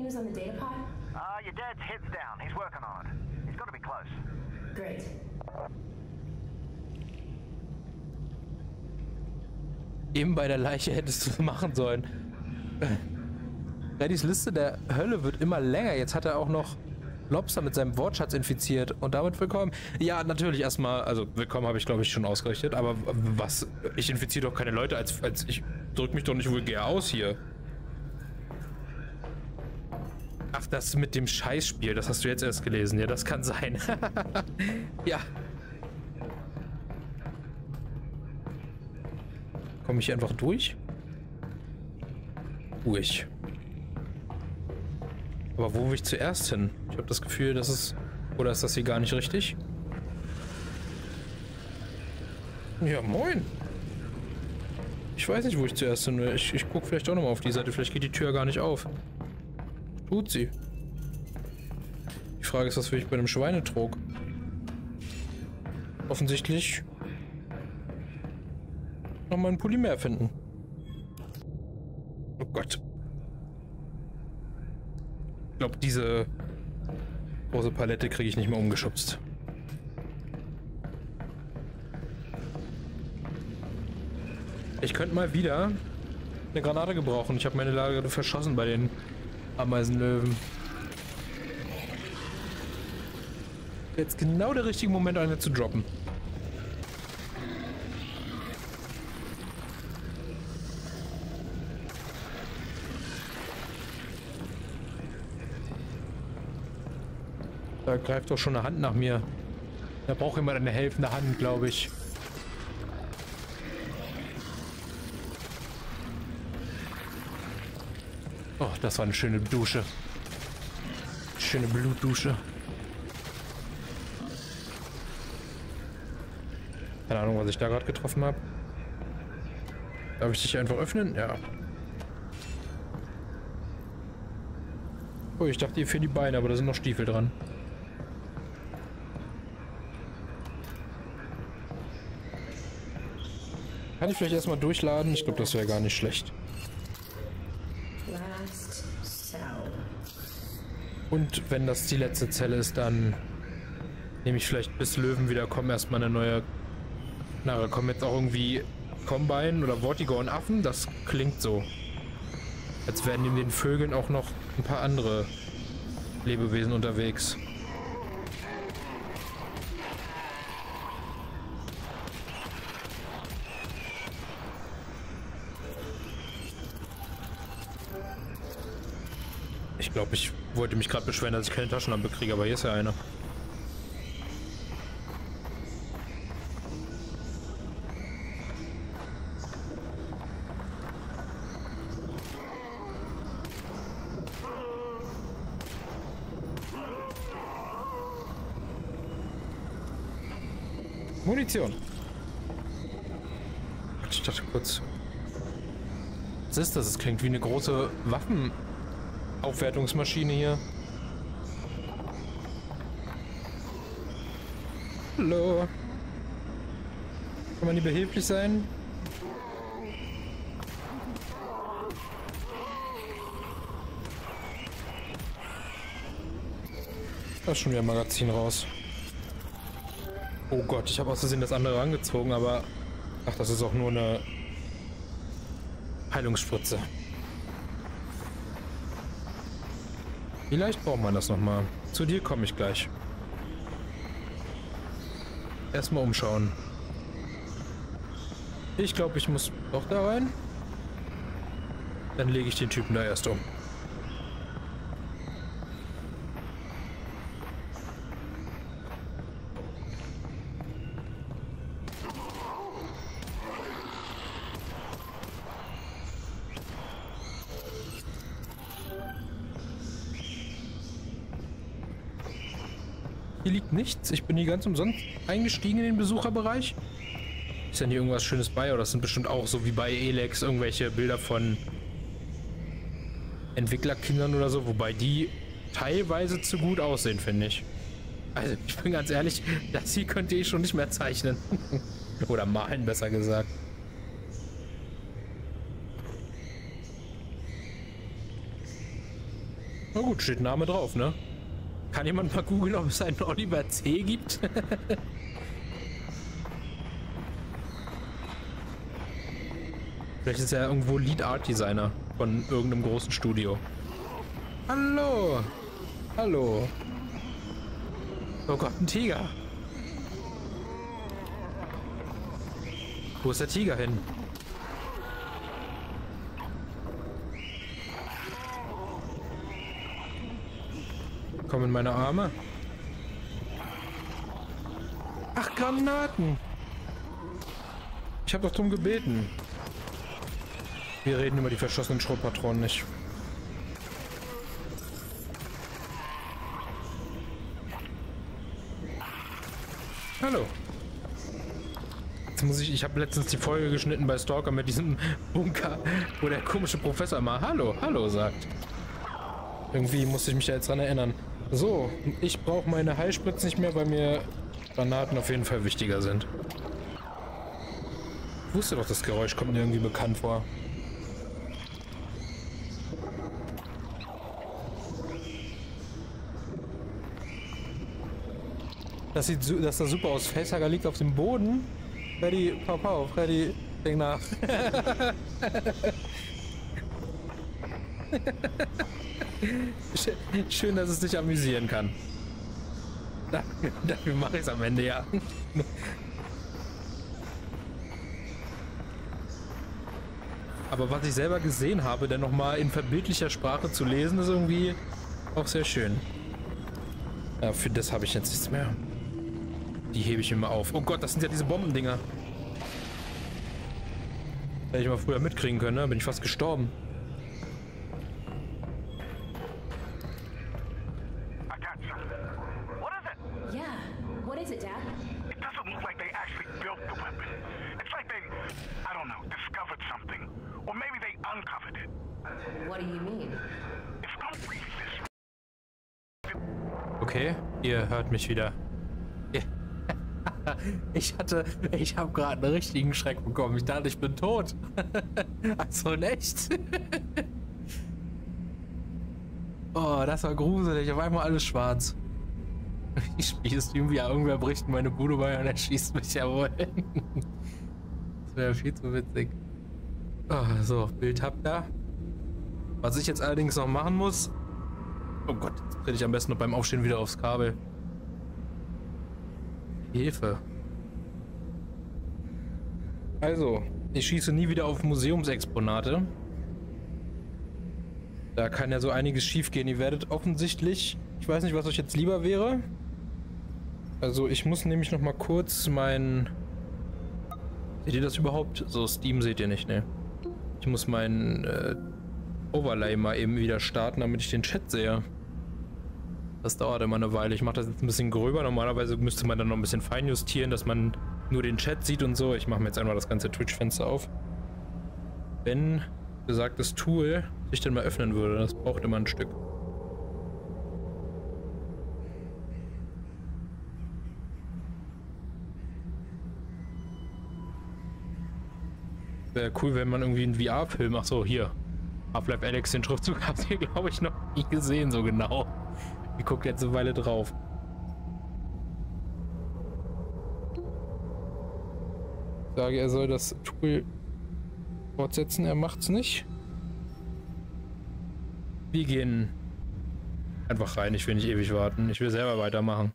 news on the data pod? Your dad's head's down. He's working on it. He's got to be close. Great. Eben bei der Leiche hättest du es machen sollen. Freddys Liste der Hölle wird immer länger. Jetzt hat er auch noch Lobster mit seinem Wortschatz infiziert. Und damit willkommen. Ja, natürlich erstmal, also willkommen habe ich glaube ich schon ausgerichtet. Aber was? Ich infiziere doch keine Leute, als ich drück mich doch nicht vulgär aus hier. Ach, das mit dem Scheißspiel, das hast du jetzt erst gelesen. Ja, das kann sein. Ja. Komme ich einfach durch? Durch. Aber wo will ich zuerst hin? Ich habe das Gefühl, dass es... Oder ist das hier gar nicht richtig? Ja, moin. Ich weiß nicht, wo ich zuerst hin will. Ich gucke vielleicht auch nochmal auf die Seite. Vielleicht geht die Tür gar nicht auf. Tut sie. Die Frage ist, was will ich bei einem Schweinetrog? Offensichtlich nochmal einen Pulli mehr finden. Oh Gott. Ich glaube, diese große Palette kriege ich nicht mehr umgeschubst. Ich könnte mal wieder eine Granate gebrauchen. Ich habe meine Lage verschossen bei den Ameisenlöwen. Jetzt genau der richtige Moment, eine zu droppen. Da greift doch schon eine Hand nach mir. Da braucht jemand eine helfende Hand, glaube ich. Oh, das war eine schöne Dusche. Schöne Blutdusche. Keine Ahnung, was ich da gerade getroffen habe. Darf ich dich einfach öffnen? Ja. Oh, ich dachte, ihr fehlen die Beine, aber da sind noch Stiefel dran. Kann ich vielleicht erstmal durchladen? Ich glaube, das wäre gar nicht schlecht. Und wenn das die letzte Zelle ist, dann nehme ich vielleicht bis Löwen wieder kommen erstmal eine neue. Na, da kommen jetzt auch irgendwie Combine oder Vortigo und Affen. Das klingt so. Als wären in den Vögeln auch noch ein paar andere Lebewesen unterwegs. Ich glaube, ich wollte mich gerade beschweren, dass ich keine Taschenlampe kriege, aber hier ist ja eine. Munition. Ich dachte kurz. Was ist das? Es klingt wie eine große Waffenaufwertungsmaschine hier. Hallo. Kann man hier behilflich sein? Da ist schon wieder ein Magazin raus. Oh Gott, ich habe aus Versehen das andere angezogen, aber... Ach, das ist auch nur eine Heilungsspritze. Vielleicht braucht man das nochmal. Zu dir komme ich gleich. Erstmal umschauen. Ich glaube, ich muss doch da rein. Dann lege ich den Typen da erst um. Hier liegt nichts. Ich bin hier ganz umsonst eingestiegen in den Besucherbereich. Ist denn hier irgendwas Schönes bei? Oder das sind bestimmt auch so wie bei Elex irgendwelche Bilder von Entwicklerkindern oder so. Wobei die teilweise zu gut aussehen, finde ich. Also ich bin ganz ehrlich, das hier könnte ich schon nicht mehr zeichnen. Oder malen, besser gesagt. Na gut, steht Name drauf, ne? Kann jemand mal googeln, ob es einen Oliver C. gibt? Vielleicht ist er irgendwo Lead Art Designer von irgendeinem großen Studio. Hallo! Hallo! Oh Gott, ein Tiger! Wo ist der Tiger hin? Komm in meine Arme. Ach, Granaten! Ich habe doch drum gebeten. Wir reden über die verschossenen Schrotpatronen nicht. Hallo. Jetzt muss ich habe letztens die Folge geschnitten bei Stalker mit diesem Bunker, wo der komische Professor mal Hallo sagt. Irgendwie musste ich mich da jetzt dran erinnern. So, ich brauche meine Heilspritzen nicht mehr, weil mir Granaten auf jeden Fall wichtiger sind. Ich wusste doch, das Geräusch kommt mir irgendwie bekannt vor. Das sieht das sah super aus. Facehugger liegt auf dem Boden. Freddy, Pau, Freddy, denk nach. Schön, dass es dich amüsieren kann. Dafür mache ich es am Ende, ja. Aber was ich selber gesehen habe, dann nochmal in verbildlicher Sprache zu lesen, ist irgendwie auch sehr schön. Ja, für das habe ich jetzt nichts mehr. Die hebe ich immer auf. Oh Gott, das sind ja diese Bombendinger. Hätte ich mal früher mitkriegen können, ne? Bin ich fast gestorben. Okay, ihr hört mich wieder. Ich habe gerade einen richtigen Schreck bekommen. Ich dachte, ich bin tot. Also in echt. Oh, das war gruselig. Auf einmal alles schwarz. Ich spiele Stream, wie irgendwer bricht in meine Bude bei und er schießt mich ja wohl. Das wäre viel zu witzig. Oh, so, Bild habt ihr. Was ich jetzt allerdings noch machen muss. Oh Gott, jetzt trete ich am besten noch beim Aufstehen wieder aufs Kabel. Hilfe. Also, ich schieße nie wieder auf Museumsexponate. Da kann ja so einiges schief gehen. Ihr werdet offensichtlich, ich weiß nicht, was euch jetzt lieber wäre. Also ich muss nämlich noch mal kurz mein... Seht ihr das überhaupt? So, Steam seht ihr nicht, ne? Ich muss meinen Overlay mal eben wieder starten, damit ich den Chat sehe. Das dauert immer eine Weile. Ich mache das jetzt ein bisschen gröber. Normalerweise müsste man dann noch ein bisschen feinjustieren, dass man nur den Chat sieht und so. Ich mache mir jetzt einmal das ganze Twitch-Fenster auf. Wenn besagtes Tool sich dann mal öffnen würde, das braucht immer ein Stück. Wäre cool, wenn man irgendwie einen VR-Film... Ach so, hier. Half-Life Alyx, den Schriftzug habt ihr, glaube ich, noch nie gesehen, so genau. Ich gucke jetzt eine Weile drauf. Ich sage, er soll das Tool fortsetzen, er macht's nicht. Wir gehen einfach rein, ich will nicht ewig warten. Ich will selber weitermachen.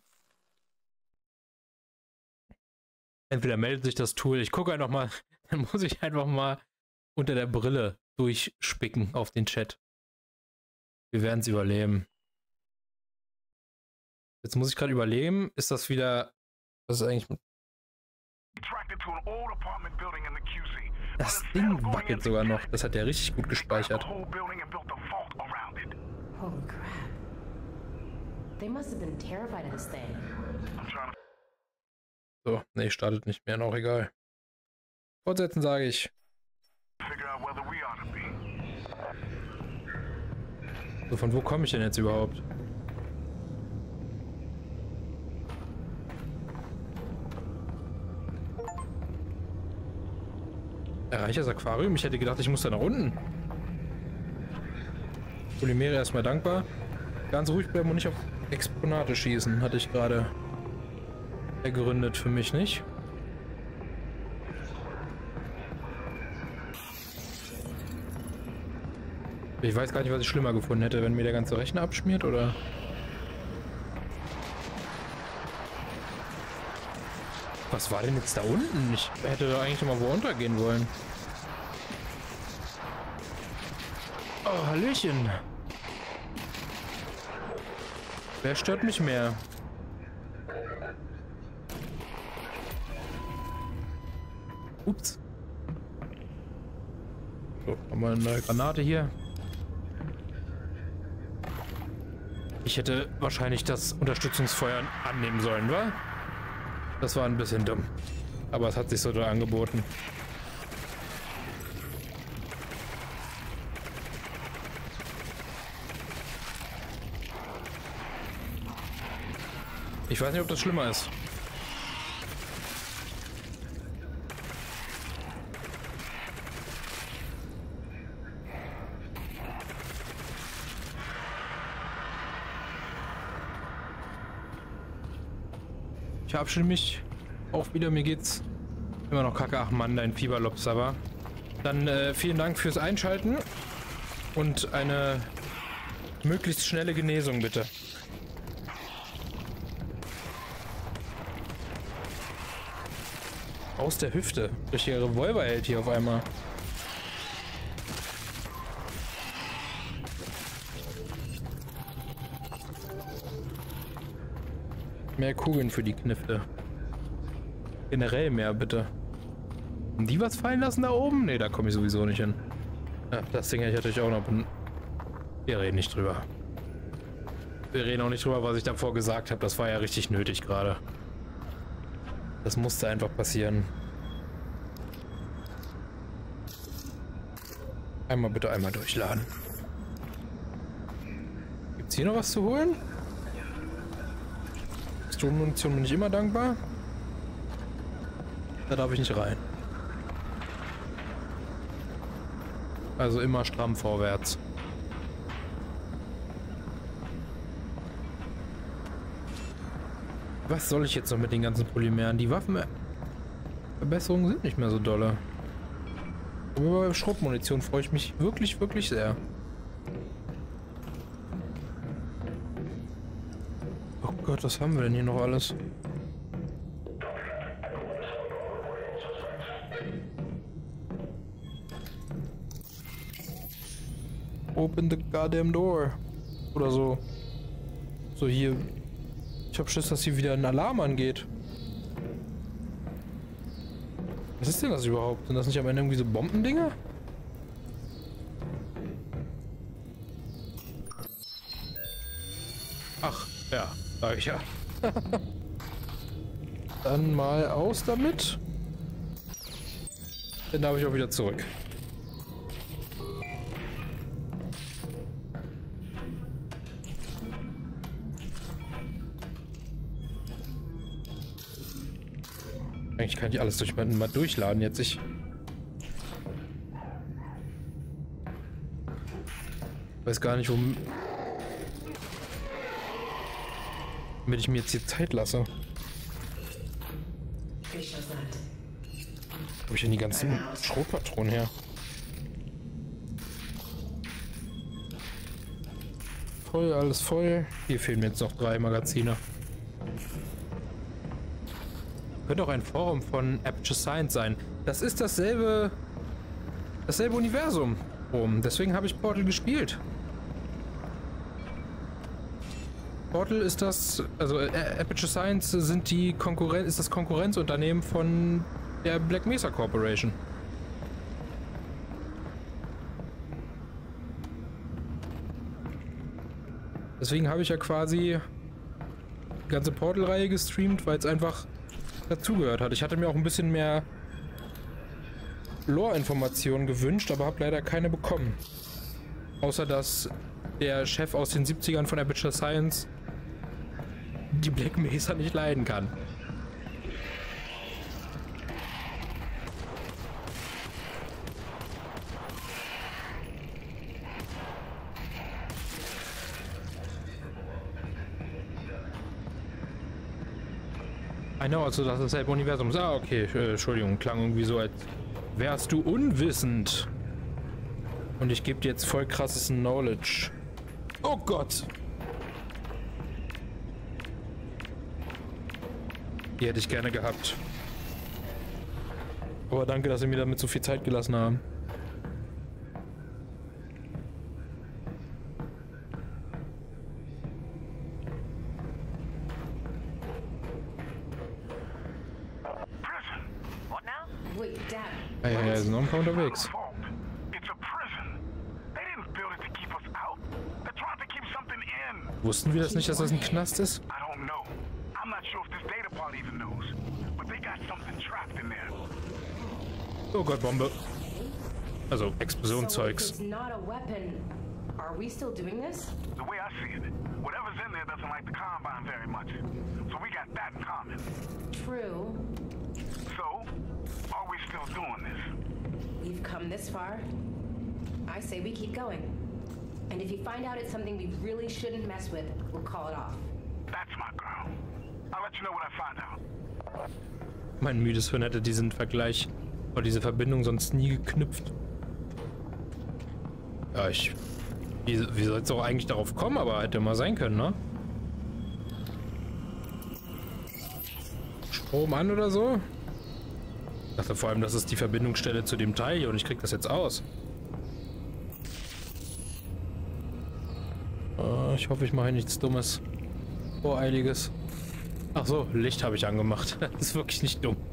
Entweder meldet sich das Tool, ich gucke einfach mal, dann muss ich einfach mal unter der Brille durchspicken auf den Chat. Wir werden es überleben. Jetzt muss ich gerade überlegen, ist das wieder... Was ist eigentlich... Das Ding wackelt sogar noch. Das hat der richtig gut gespeichert. Holy crap. They must have been terrified of this thing. So, nee, startet nicht mehr, auch egal. Fortsetzen sage ich. So, von wo komme ich denn jetzt überhaupt? Erreiche das Aquarium? Ich hätte gedacht, ich muss da nach unten. Polymere erstmal dankbar. Ganz ruhig bleiben und nicht auf Exponate schießen, hatte ich gerade ergründet für mich, nicht? Ich weiß gar nicht, was ich schlimmer gefunden hätte, wenn mir der ganze Rechner abschmiert, oder? Was war denn jetzt da unten? Ich hätte da eigentlich mal wo runtergehen wollen. Oh, Hallöchen. Wer stört mich mehr? Ups. So, haben wir eine neue Granate hier. Ich hätte wahrscheinlich das Unterstützungsfeuer annehmen sollen, wa? Das war ein bisschen dumm. Aber es hat sich so da angeboten. Ich weiß nicht, ob das schlimmer ist. Ich verabschiede mich auch wieder. Mir geht's immer noch kacke. Ach Mann, dein Fieberlobster war. Dann vielen Dank fürs Einschalten und eine möglichst schnelle Genesung bitte. Aus der Hüfte. Richtiger Revolverheld hier auf einmal. Mehr Kugeln für die Knifte. Generell mehr, bitte. Haben die was fallen lassen da oben? Ne, da komme ich sowieso nicht hin. Ja, das Ding hätte ich natürlich auch noch... Wir reden nicht drüber. Wir reden auch nicht drüber, was ich davor gesagt habe. Das war ja richtig nötig gerade. Das musste einfach passieren. Einmal bitte einmal durchladen. Gibt's hier noch was zu holen? Munition bin ich immer dankbar. Da darf ich nicht rein. Also immer stramm vorwärts. Was soll ich jetzt noch mit den ganzen Polymeren? Die Waffenverbesserungen sind nicht mehr so dolle. Aber bei Schrotmunition freue ich mich wirklich, wirklich sehr. Oh Gott, was haben wir denn hier noch alles? Open the goddamn door. Oder so. So hier. Ich hab Schiss, dass hier wieder ein Alarm angeht. Was ist denn das überhaupt? Sind das nicht am Ende irgendwie so Bombendinger? Ach, ja. Sag ich ja. Dann mal aus damit. Dann darf ich auch wieder zurück. Eigentlich kann ich alles mal durchladen jetzt. Ich weiß gar nicht, womit ich mir jetzt hier Zeit lasse. Wo habe ich denn die ganzen Schrotpatronen her? Voll, alles voll. Hier fehlen mir jetzt noch 3 Magazine. Könnte auch ein Forum von Aperture Science sein. Das ist dasselbe Universum. Deswegen habe ich Portal gespielt. Portal ist das, also Aperture Science ist das Konkurrenzunternehmen von der Black Mesa Corporation. Deswegen habe ich ja quasi die ganze Portal-Reihe gestreamt, weil es einfach dazugehört hat. Ich hatte mir auch ein bisschen mehr Lore-Informationen gewünscht, aber habe leider keine bekommen. Außer dass der Chef aus den 70ern von Aperture Science die Black Mesa nicht leiden kann. Genau, also das ist dasselbe Universum. Ah, okay, Entschuldigung, klang irgendwie so, als wärst du unwissend. Und ich gebe dir jetzt voll krasses Knowledge. Oh Gott! Die hätte ich gerne gehabt. Aber danke, dass Sie mir damit so viel Zeit gelassen haben. What now? Wait, Dad. Hey, hey, sind noch ein paar unterwegs. Fault. It's a prison. They didn't build it to keep us out. They're trying to keep something in. Wussten wir das nicht, dass das ein Knast ist? I don't know. I'm not sure if this data part even knows. But they got something trapped in there. Oh Gott, Bombe. Also, So if Explosionszeugs. it's not a weapon, are we still doing this? The way I see it, whatever's in there doesn't like the Combine very much. So we got that in common. True. So, are we still doing this? We've come this far. I say we keep going. And if you find out it's something we really shouldn't mess with, we'll call it off. That's my girl. I'll let you know what I find out. Mein müdes Hirn hätte diesen Vergleich oder diese Verbindung sonst nie geknüpft. Ja, wie soll es auch eigentlich darauf kommen, aber hätte mal sein können, ne? Strom an oder so? Ich dachte vor allem, das ist die Verbindungsstelle zu dem Teil hier und ich krieg das jetzt aus. Ich hoffe, ich mache nichts Dummes. Voreiliges. Ach so, Licht habe ich angemacht. Das ist wirklich nicht dumm.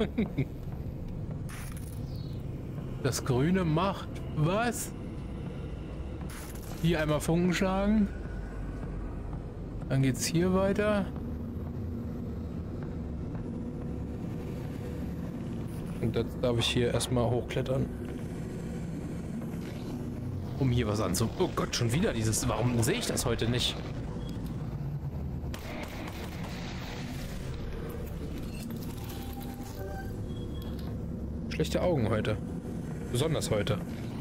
Das Grüne macht was? Hier einmal Funken schlagen. Dann geht's hier weiter. Und jetzt darf ich hier erstmal hochklettern. Um hier was anzu... Oh Gott, schon wieder dieses... Warum sehe ich das heute nicht? Schlechte Augen heute. Besonders heute.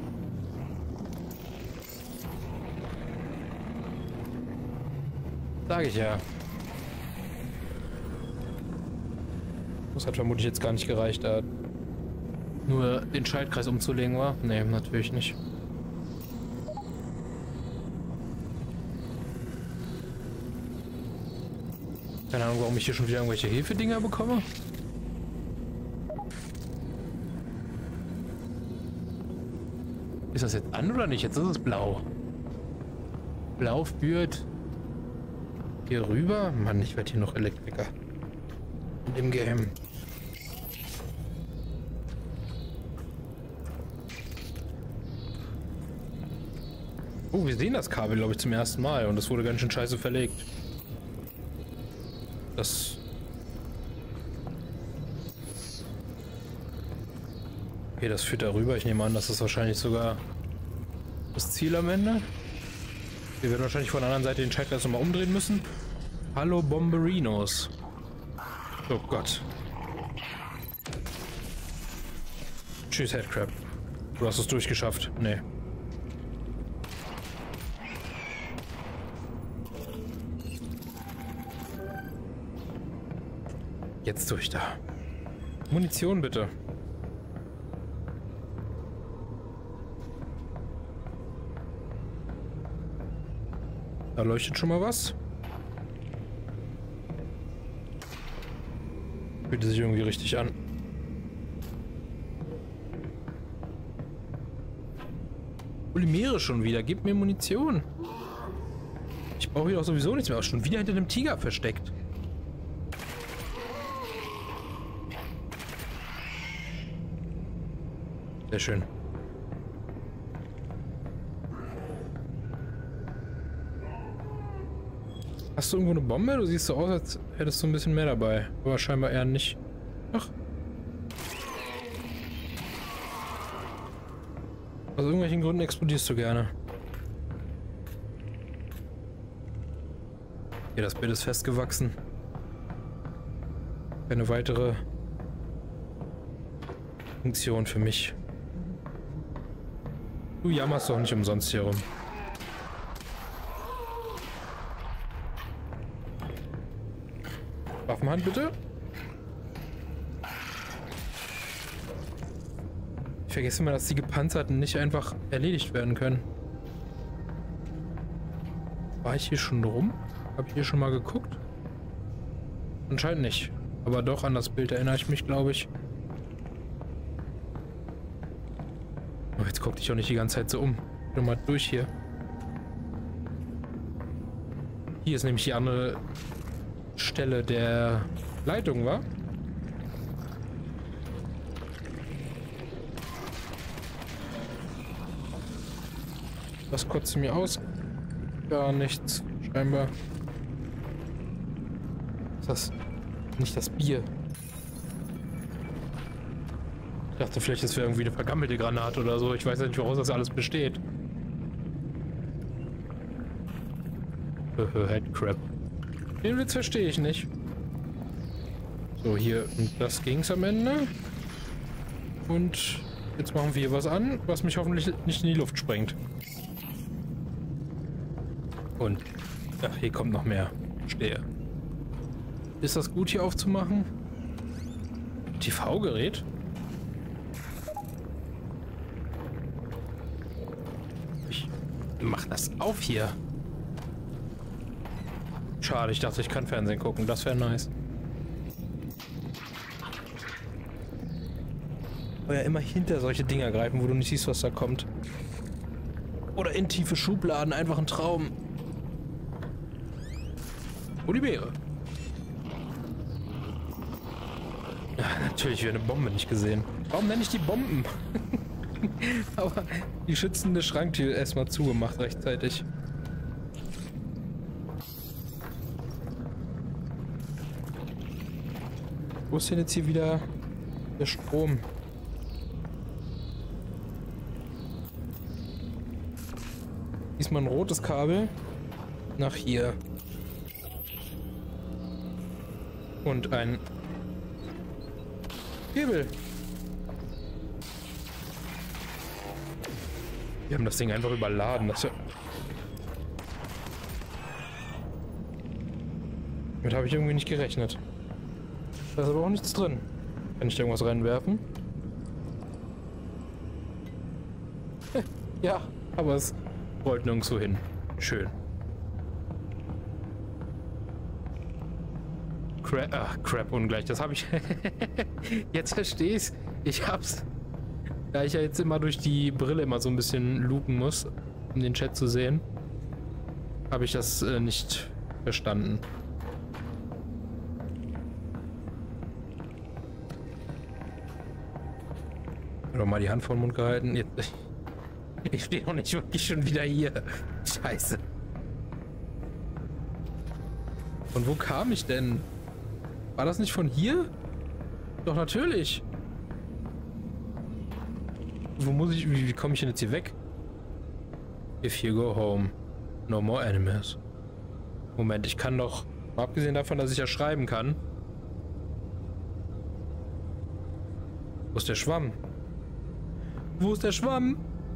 Sag ich ja. Das hat vermutlich jetzt gar nicht gereicht, da nur den Schaltkreis umzulegen, war? Nee, natürlich nicht. Keine Ahnung, warum ich hier schon wieder irgendwelche Hilfedinger bekomme. Ist das jetzt an oder nicht? Jetzt ist es blau. Blau führt hier rüber. Mann, ich werde hier noch Elektriker. In dem Game. Oh, wir sehen das Kabel, glaube ich, zum ersten Mal. Und das wurde ganz schön scheiße verlegt. Das... Okay, das führt darüber. Ich nehme an, das ist wahrscheinlich sogar das Ziel am Ende. Wir werden wahrscheinlich von der anderen Seite den Schaltkreis nochmal umdrehen müssen. Hallo Bomberinos. Oh Gott. Tschüss, Headcrab. Du hast es durchgeschafft. Nee. Jetzt durch da. Munition bitte. Da leuchtet schon mal was. Fühlt sich irgendwie richtig an. Polymere schon wieder. Gib mir Munition. Ich brauche hier auch sowieso nichts mehr. Schon wieder hinter dem Tiger versteckt. Sehr schön. Hast du irgendwo eine Bombe? Du siehst so aus, als hättest du ein bisschen mehr dabei. Aber scheinbar eher nicht. Ach. Aus irgendwelchen Gründen explodierst du gerne. Hier, das Bild ist festgewachsen. Keine weitere Funktion für mich. Du jammerst doch nicht umsonst hier rum. Waffenhand bitte. vergesse immer, dass die Gepanzerten nicht einfach erledigt werden können. War ich hier schon rum? Habe ich hier schon mal geguckt? Anscheinend nicht. Aber doch, an das Bild erinnere ich mich, glaube ich. Oh, jetzt guck dich auch nicht die ganze Zeit so um. Geh mal durch hier. Hier ist nämlich die andere Stelle der Leitung, wa? Was kotzt mir aus? Gar nichts, scheinbar. Ist das nicht das Bier? Ich dachte vielleicht, das wäre irgendwie eine vergammelte Granate oder so. Ich weiß ja nicht, woraus das alles besteht. Headcrab. Den Witz verstehe ich nicht. So, hier. Und das ging's am Ende. Und jetzt machen wir hier was an, was mich hoffentlich nicht in die Luft sprengt. Und ach, hier kommt noch mehr. Stehe. Ist das gut hier aufzumachen? TV-Gerät? Ich mach das auf hier. Schade, ich dachte, ich kann Fernsehen gucken. Das wäre nice. Aber ja, immer hinter solche Dinger greifen, wo du nicht siehst, was da kommt. Oder in tiefe Schubladen. Einfach ein Traum. Wo die Beere? Ja, natürlich wäre eine Bombe nicht gesehen. Warum nenne ich die Bomben? Aber die schützende Schranktür erstmal zugemacht rechtzeitig. Wo ist denn jetzt hier wieder der Strom? Diesmal ein rotes Kabel nach hier. Und ein Hebel. Wir haben das Ding einfach überladen. Damit habe ich irgendwie nicht gerechnet. Da ist aber auch nichts drin. Kann ich da irgendwas reinwerfen? Ja, aber es rollt nirgendwo hin. Schön. Crap ungleich. Das habe ich... Jetzt verstehe ich's. Ich hab's... Da ich ja jetzt immer durch die Brille immer so ein bisschen lupen muss, um den Chat zu sehen, habe ich das nicht verstanden. Oder mal die Hand vor den Mund gehalten. Jetzt, ich stehe noch nicht wirklich schon wieder hier. Scheiße. Von wo kam ich denn? War das nicht von hier? Doch, natürlich. Wo muss ich... Wie komme ich denn jetzt hier weg? If you go home, no more enemies. Moment, ich kann doch... Mal abgesehen davon, dass ich ja schreiben kann. Wo ist der Schwamm? Wo ist der Schwamm?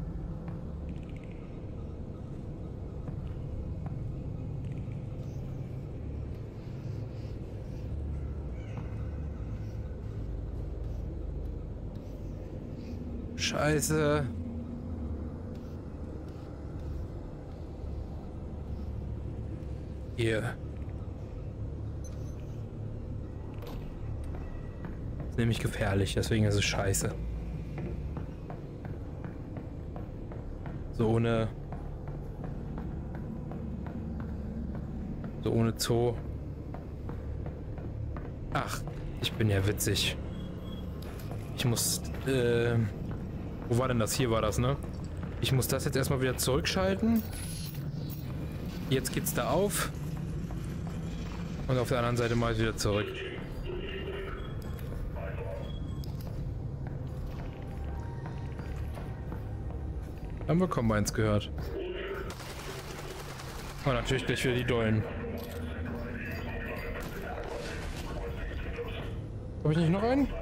Scheiße. Hier. Ist nämlich gefährlich, deswegen ist es scheiße. So ohne Zoo. Ach, ich bin ja witzig. Ich muss, wo war denn das? Hier war das, ne? Ich muss das jetzt erstmal wieder zurückschalten. Jetzt geht's da auf. Und auf der anderen Seite mal wieder zurück. Haben wir Combines gehört. Und natürlich gleich wieder die Dollen. Habe ich nicht noch einen?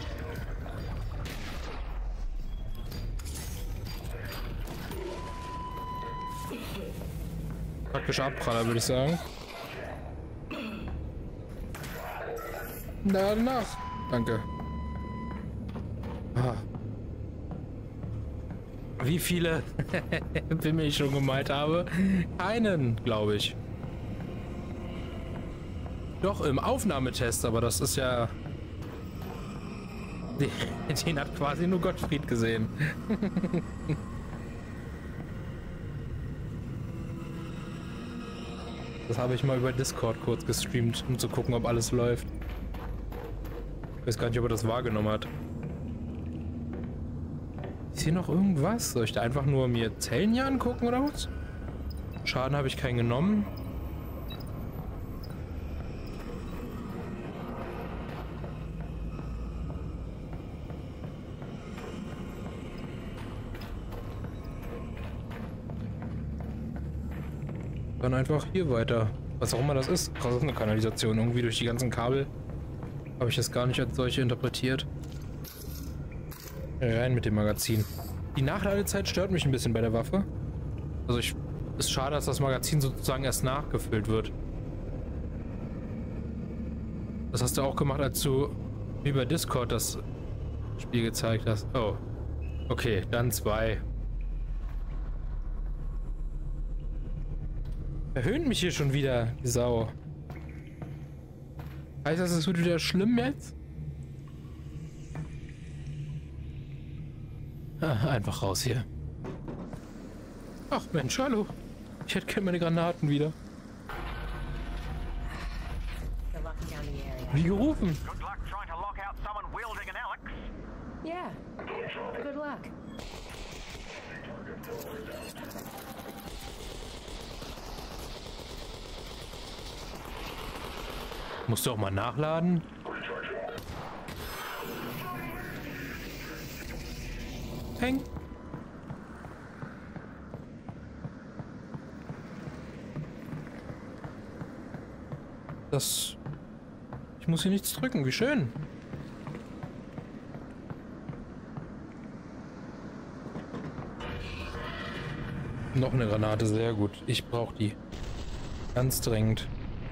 Praktischer Abpraller, würde ich sagen. Danach. Danke. Ah. Wie viele Pimmel ich schon gemalt habe? Keinen, glaube ich. Doch, im Aufnahmetest, aber das ist ja... Den hat quasi nur Gottfried gesehen. Das habe ich mal über Discord kurz gestreamt, um zu gucken, ob alles läuft. Ich weiß gar nicht, ob er das wahrgenommen hat. Ist hier noch irgendwas? Soll ich da einfach nur mir Zellen hier angucken oder was? Schaden habe ich keinen genommen. Dann einfach hier weiter. Was auch immer das ist. Krass, das ist eine Kanalisation. Irgendwie durch die ganzen Kabel habe ich das gar nicht als solche interpretiert. Rein mit dem Magazin. Die Nachladezeit stört mich ein bisschen bei der Waffe. Also ist schade, dass das Magazin sozusagen erst nachgefüllt wird. Das hast du auch gemacht, als du wie bei Discord das Spiel gezeigt hast. Oh. Okay, dann 2. Erhöht mich hier schon wieder, die Sau. Heißt das, es wird wieder schlimm jetzt? Ah, einfach raus hier. Ach Mensch, hallo. Ich hätte gerne meine Granaten wieder. Wie gerufen? Yeah. Good luck. Musst du auch mal nachladen? Peng. Das... Ich muss hier nichts drücken, wie schön. Noch eine Granate, sehr gut. Ich brauche die. Ganz dringend.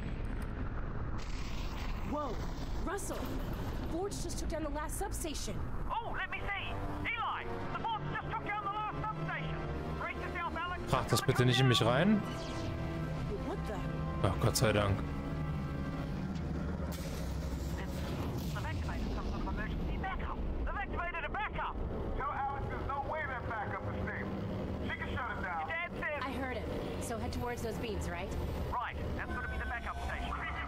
Whoa, Russell! Forge just took down the last substation. Oh, let me see. Eli, the boss just took down the last substation. Brace yourself, Alex. Frag das bitte nicht in mich rein. What the? Ach, Gott sei Dank. They've activated some sort of emergency backup. They've activated a backup. Tell Alex there's no way that backup is stable. She can shut it down. Your dad says. I heard him. So head towards those beams, right? Right, that's gonna be the backup station.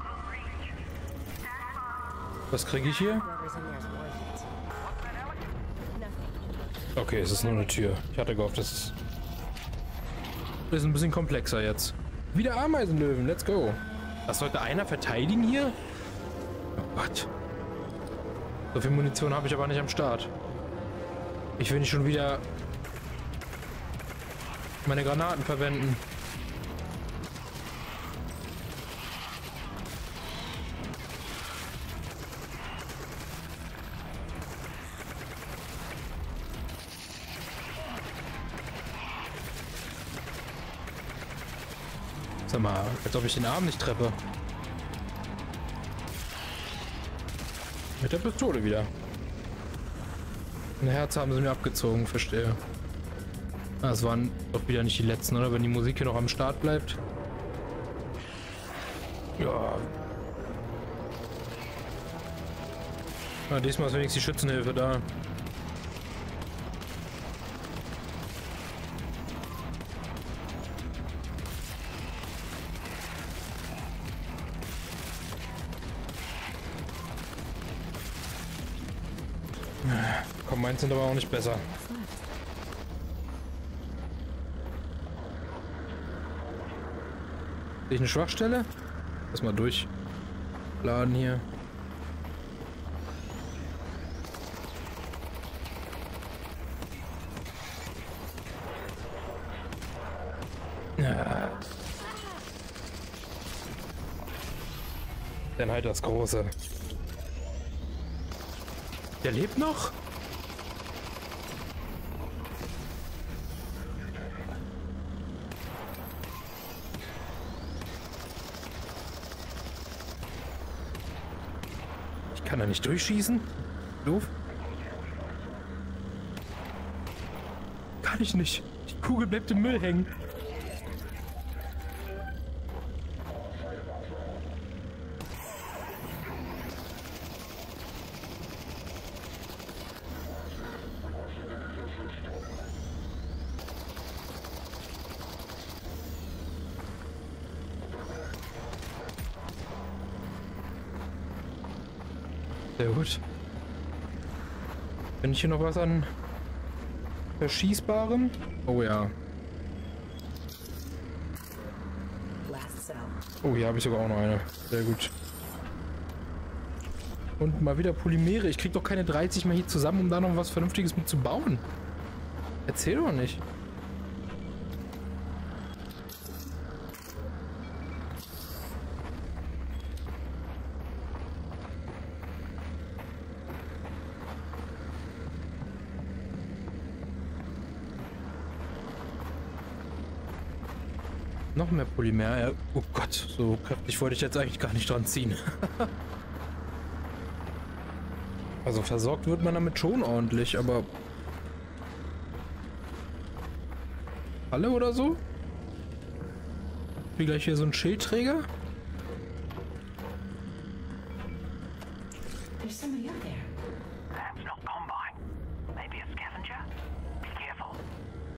Was kriege ich hier? Whoever's in there is worth it. What's that, Alex? Nothing. Okay, es ist nur eine Tür. Ich hatte gehofft, das ist ein bisschen komplexer jetzt. Wieder Ameisenlöwen, let's go. Was sollte einer verteidigen hier? Oh Gott. So viel Munition habe ich aber nicht am Start. Ich will nicht schon wieder meine Granaten verwenden. Sag mal, als ob ich den Arm nicht treffe. Mit der Pistole wieder. Ein Herz haben sie mir abgezogen, verstehe. Das waren doch wieder nicht die letzten, oder? Wenn die Musik hier noch am Start bleibt. Ja. Na, diesmal ist wenigstens die Schützenhilfe da. Komm, meins sind aber auch nicht besser. Sehe ich eine Schwachstelle? Erstmal durchladen hier. Ja. Dann halt das Große. Der lebt noch? Ich kann da nicht durchschießen? Doof. Kann kann ich nicht. Die Kugel bleibt im Müll hängen. Sehr gut. Bin ich hier noch was an Verschießbarem? Oh ja. Oh, hier habe ich sogar auch noch eine. Sehr gut. Und mal wieder Polymere. Ich krieg doch keine 30 mehr hier zusammen, um da noch was Vernünftiges mit zu bauen. Erzähl doch nicht. Noch mehr Polymer. Ja. Oh Gott, so kräftig wollte ich jetzt eigentlich gar nicht dran ziehen. Also versorgt wird man damit schon ordentlich, aber... Alle oder so? Wie gleich hier so ein Schildträger? There's somebody up there.